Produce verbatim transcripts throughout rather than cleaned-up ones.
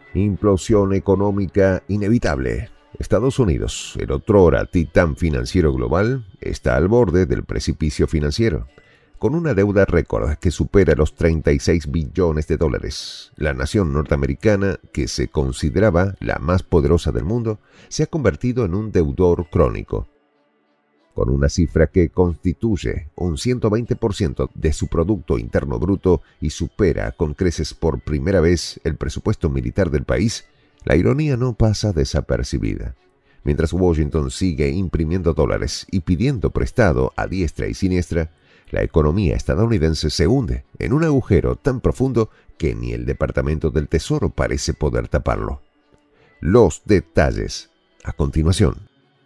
Implosión económica inevitable. Estados Unidos, el otrora titán financiero global, está al borde del precipicio financiero, con una deuda récord que supera los treinta y seis billones de dólares. La nación norteamericana, que se consideraba la más poderosa del mundo, se ha convertido en un deudor crónico, con una cifra que constituye un ciento veinte por ciento de su Producto Interno Bruto y supera con creces por primera vez el presupuesto militar del país. La ironía no pasa desapercibida. Mientras Washington sigue imprimiendo dólares y pidiendo prestado a diestra y siniestra, la economía estadounidense se hunde en un agujero tan profundo que ni el Departamento del Tesoro parece poder taparlo. Los detalles a continuación.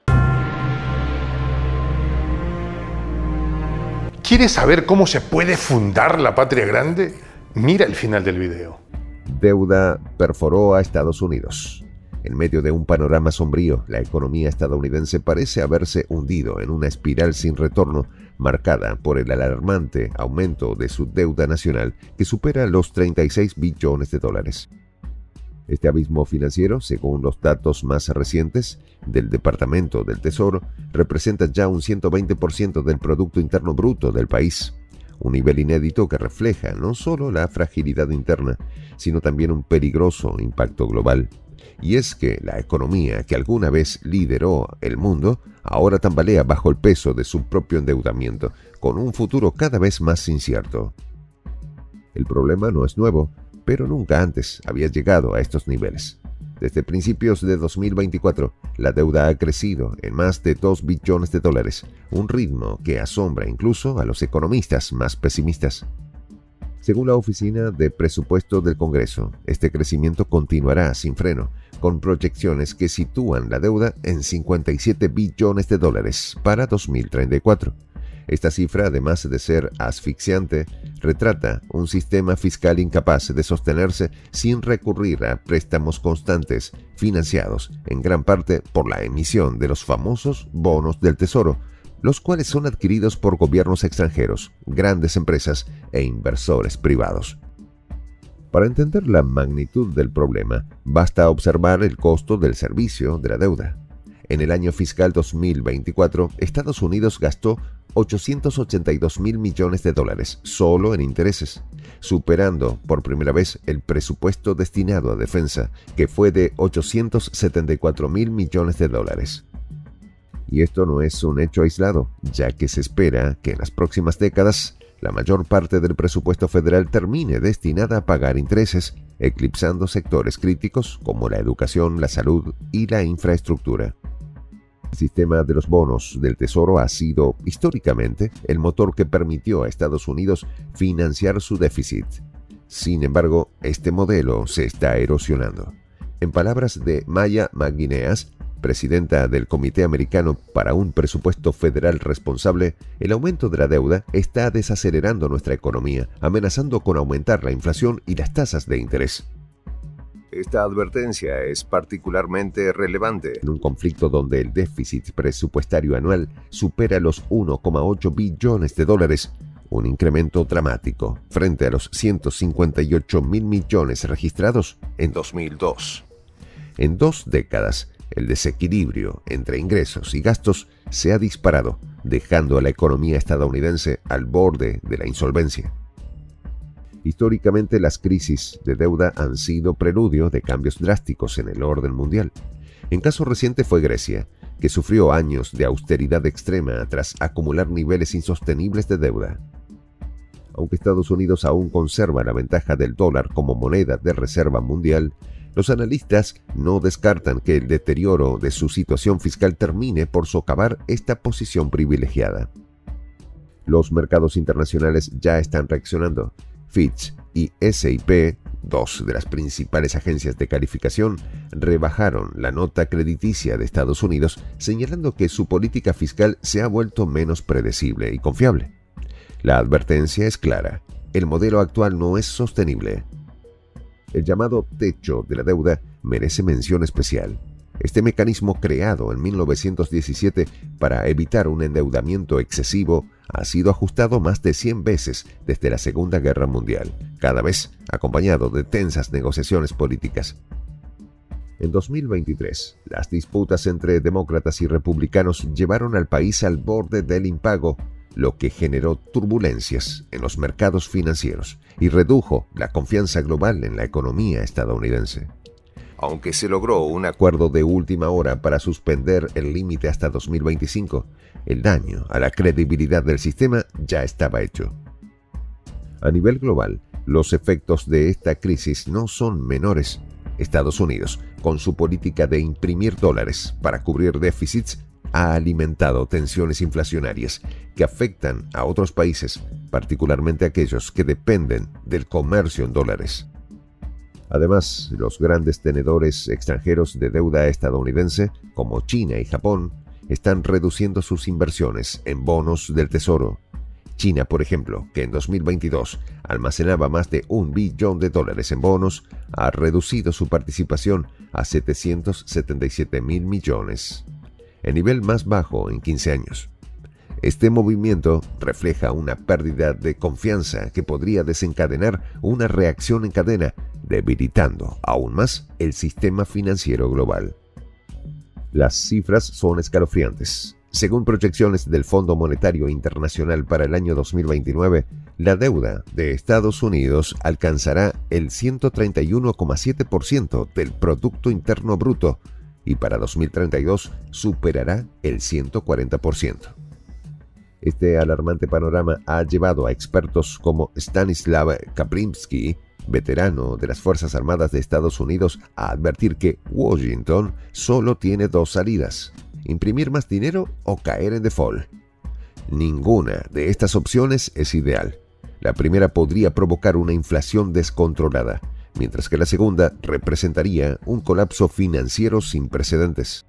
¿Quieres saber cómo se puede fundar la patria grande? Mira el final del video. Deuda perforó a Estados Unidos. En medio de un panorama sombrío, la economía estadounidense parece haberse hundido en una espiral sin retorno, marcada por el alarmante aumento de su deuda nacional, que supera los treinta y seis billones de dólares. Este abismo financiero, según los datos más recientes del Departamento del Tesoro, representa ya un ciento veinte por ciento del Producto Interno Bruto del país, un nivel inédito que refleja no solo la fragilidad interna, sino también un peligroso impacto global. Y es que la economía que alguna vez lideró el mundo, ahora tambalea bajo el peso de su propio endeudamiento, con un futuro cada vez más incierto. El problema no es nuevo, pero nunca antes había llegado a estos niveles. Desde principios de dos mil veinticuatro, la deuda ha crecido en más de dos billones de dólares, un ritmo que asombra incluso a los economistas más pesimistas. Según la Oficina de Presupuesto del Congreso, este crecimiento continuará sin freno, con proyecciones que sitúan la deuda en cincuenta y siete billones de dólares para dos mil treinta y cuatro. Esta cifra, además de ser asfixiante, retrata un sistema fiscal incapaz de sostenerse sin recurrir a préstamos constantes, financiados en gran parte por la emisión de los famosos bonos del Tesoro, los cuales son adquiridos por gobiernos extranjeros, grandes empresas e inversores privados. Para entender la magnitud del problema, basta observar el costo del servicio de la deuda. En el año fiscal dos mil veinticuatro, Estados Unidos gastó ochocientos ochenta y dos mil millones de dólares solo en intereses, superando por primera vez el presupuesto destinado a defensa, que fue de ochocientos setenta y cuatro mil millones de dólares. Y esto no es un hecho aislado, ya que se espera que en las próximas décadas la mayor parte del presupuesto federal termine destinada a pagar intereses, eclipsando sectores críticos como la educación, la salud y la infraestructura. El sistema de los bonos del Tesoro ha sido, históricamente, el motor que permitió a Estados Unidos financiar su déficit. Sin embargo, este modelo se está erosionando. En palabras de Maya McGuineas, presidenta del Comité Americano para un Presupuesto Federal Responsable, el aumento de la deuda está desacelerando nuestra economía, amenazando con aumentar la inflación y las tasas de interés. Esta advertencia es particularmente relevante en un conflicto donde el déficit presupuestario anual supera los uno coma ocho billones de dólares, un incremento dramático frente a los ciento cincuenta y ocho mil millones registrados en dos mil dos. En dos décadas, el desequilibrio entre ingresos y gastos se ha disparado, dejando a la economía estadounidense al borde de la insolvencia. Históricamente, las crisis de deuda han sido preludio de cambios drásticos en el orden mundial. En caso reciente fue Grecia, que sufrió años de austeridad extrema tras acumular niveles insostenibles de deuda. Aunque Estados Unidos aún conserva la ventaja del dólar como moneda de reserva mundial, los analistas no descartan que el deterioro de su situación fiscal termine por socavar esta posición privilegiada. Los mercados internacionales ya están reaccionando. Fitch y ese y pe, dos de las principales agencias de calificación, rebajaron la nota crediticia de Estados Unidos, señalando que su política fiscal se ha vuelto menos predecible y confiable. La advertencia es clara: el modelo actual no es sostenible. El llamado techo de la deuda merece mención especial. Este mecanismo, creado en mil novecientos diecisiete para evitar un endeudamiento excesivo, ha sido ajustado más de cien veces desde la Segunda Guerra Mundial, cada vez acompañado de tensas negociaciones políticas. En dos mil veintitrés, las disputas entre demócratas y republicanos llevaron al país al borde del impago, lo que generó turbulencias en los mercados financieros y redujo la confianza global en la economía estadounidense. Aunque se logró un acuerdo de última hora para suspender el límite hasta dos mil veinticinco, el daño a la credibilidad del sistema ya estaba hecho. A nivel global, los efectos de esta crisis no son menores. Estados Unidos, con su política de imprimir dólares para cubrir déficits, ha alimentado tensiones inflacionarias que afectan a otros países, particularmente aquellos que dependen del comercio en dólares. Además, los grandes tenedores extranjeros de deuda estadounidense, como China y Japón, están reduciendo sus inversiones en bonos del Tesoro. China, por ejemplo, que en dos mil veintidós almacenaba más de un billón de dólares en bonos, ha reducido su participación a setecientos setenta y siete mil millones, el nivel más bajo en quince años. Este movimiento refleja una pérdida de confianza que podría desencadenar una reacción en cadena, debilitando aún más el sistema financiero global. Las cifras son escalofriantes. Según proyecciones del Fondo Monetario Internacional para el año dos mil veintinueve, la deuda de Estados Unidos alcanzará el ciento treinta y uno coma siete por ciento del Producto Interno Bruto y para dos mil treinta y dos superará el ciento cuarenta por ciento. Este alarmante panorama ha llevado a expertos como Stanislav Kaplinsky, veterano de las Fuerzas Armadas de Estados Unidos, a advertir que Washington solo tiene dos salidas: imprimir más dinero o caer en default. Ninguna de estas opciones es ideal. La primera podría provocar una inflación descontrolada, mientras que la segunda representaría un colapso financiero sin precedentes.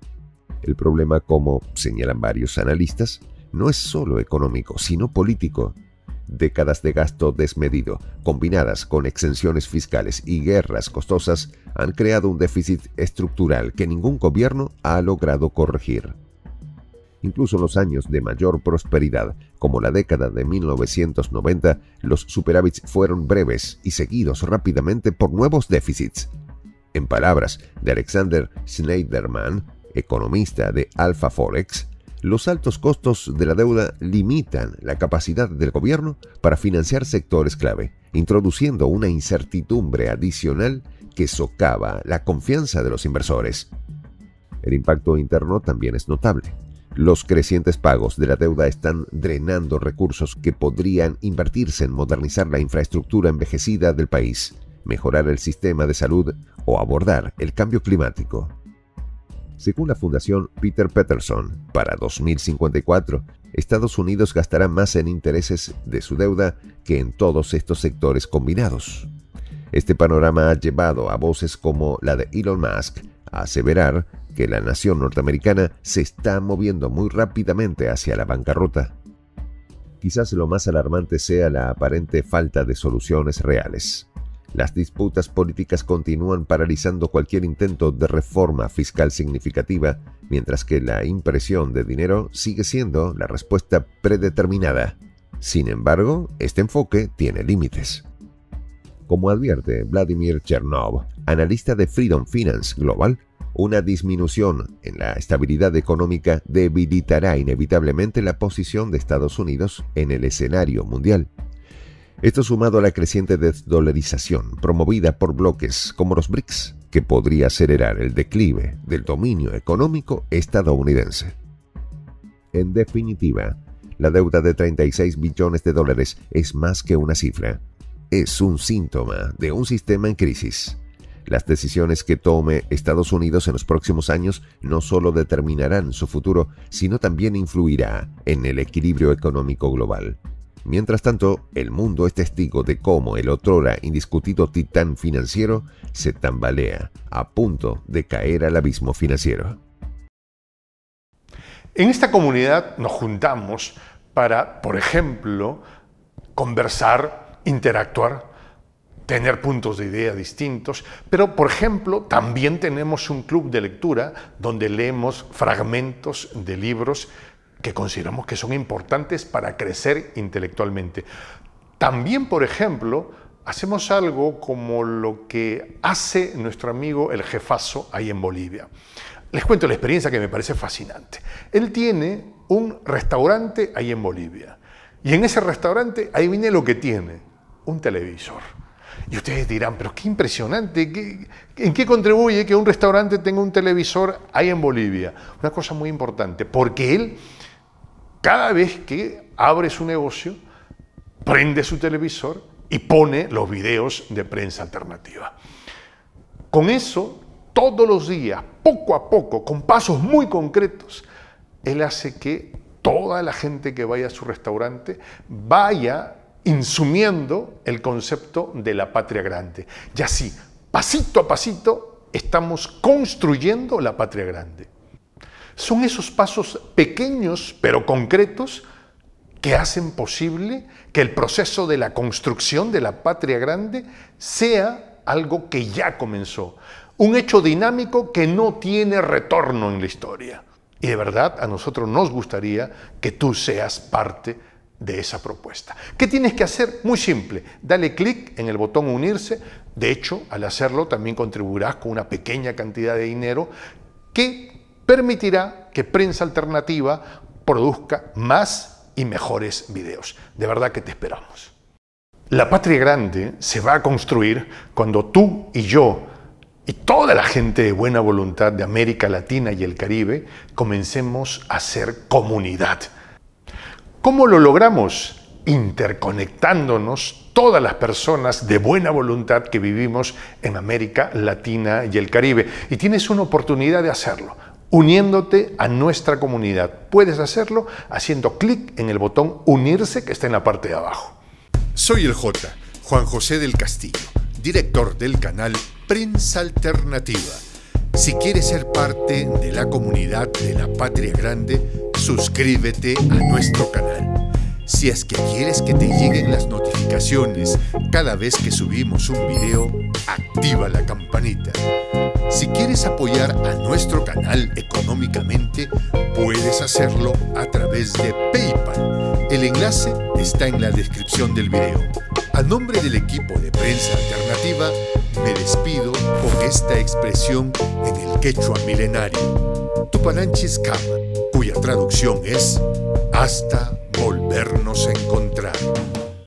El problema, como señalan varios analistas, no es solo económico, sino político. Décadas de gasto desmedido, combinadas con exenciones fiscales y guerras costosas, han creado un déficit estructural que ningún gobierno ha logrado corregir. Incluso en los años de mayor prosperidad, como la década de mil novecientos noventa, los superávits fueron breves y seguidos rápidamente por nuevos déficits. En palabras de Alexander Schneiderman, economista de Alpha Forex, los altos costos de la deuda limitan la capacidad del gobierno para financiar sectores clave, introduciendo una incertidumbre adicional que socava la confianza de los inversores. El impacto interno también es notable. Los crecientes pagos de la deuda están drenando recursos que podrían invertirse en modernizar la infraestructura envejecida del país, mejorar el sistema de salud o abordar el cambio climático. Según la Fundación Peter Peterson, para dos mil cincuenta y cuatro, Estados Unidos gastará más en intereses de su deuda que en todos estos sectores combinados. Este panorama ha llevado a voces como la de Elon Musk a aseverar que la nación norteamericana se está moviendo muy rápidamente hacia la bancarrota. Quizás lo más alarmante sea la aparente falta de soluciones reales. Las disputas políticas continúan paralizando cualquier intento de reforma fiscal significativa, mientras que la impresión de dinero sigue siendo la respuesta predeterminada. Sin embargo, este enfoque tiene límites. Como advierte Vladimir Chernov, analista de Freedom Finance Global, una disminución en la estabilidad económica debilitará inevitablemente la posición de Estados Unidos en el escenario mundial. Esto sumado a la creciente desdolarización promovida por bloques como los B R I C S, que podría acelerar el declive del dominio económico estadounidense. En definitiva, la deuda de treinta y seis billones de dólares es más que una cifra. Es un síntoma de un sistema en crisis. Las decisiones que tome Estados Unidos en los próximos años no solo determinarán su futuro, sino también influirá en el equilibrio económico global. Mientras tanto, el mundo es testigo de cómo el otrora indiscutido titán financiero se tambalea, a punto de caer al abismo financiero. En esta comunidad nos juntamos para, por ejemplo, conversar, interactuar, tener puntos de idea distintos, pero, por ejemplo, también tenemos un club de lectura donde leemos fragmentos de libros que consideramos que son importantes para crecer intelectualmente. También, por ejemplo, hacemos algo como lo que hace nuestro amigo el jefazo ahí en Bolivia. Les cuento la experiencia que me parece fascinante. Él tiene un restaurante ahí en Bolivia. Y en ese restaurante, ahí viene lo que tiene, un televisor. Y ustedes dirán, pero qué impresionante, ¿qué, ¿en qué contribuye que un restaurante tenga un televisor ahí en Bolivia? Una cosa muy importante, porque él, cada vez que abre su negocio, prende su televisor y pone los videos de Prensa Alternativa. Con eso, todos los días, poco a poco, con pasos muy concretos, él hace que toda la gente que vaya a su restaurante vaya insumiendo el concepto de la patria grande. Y así, pasito a pasito, estamos construyendo la patria grande. Son esos pasos pequeños pero concretos que hacen posible que el proceso de la construcción de la patria grande sea algo que ya comenzó. Un hecho dinámico que no tiene retorno en la historia. Y de verdad, a nosotros nos gustaría que tú seas parte de esa propuesta. ¿Qué tienes que hacer? Muy simple. Dale clic en el botón unirse. De hecho, al hacerlo también contribuirás con una pequeña cantidad de dinero que permitirá que Prensa Alternativa produzca más y mejores videos. De verdad que te esperamos. La patria grande se va a construir cuando tú y yo y toda la gente de buena voluntad de América Latina y el Caribe comencemos a ser comunidad. ¿Cómo lo logramos? Interconectándonos todas las personas de buena voluntad que vivimos en América Latina y el Caribe. Y tienes una oportunidad de hacerlo, uniéndote a nuestra comunidad. Puedes hacerlo haciendo clic en el botón unirse que está en la parte de abajo. Soy el J, Juan José del Castillo, director del canal Prensa Alternativa. Si quieres ser parte de la comunidad de la Patria Grande, suscríbete a nuestro canal. Si es que quieres que te lleguen las notificaciones cada vez que subimos un video, activa la campanita. Si quieres apoyar a nuestro canal económicamente, puedes hacerlo a través de PayPal. El enlace está en la descripción del video. A nombre del equipo de Prensa Alternativa, me despido con esta expresión en el quechua milenario, Tupananchis Kama, cuya traducción es hasta volvernos a encontrar.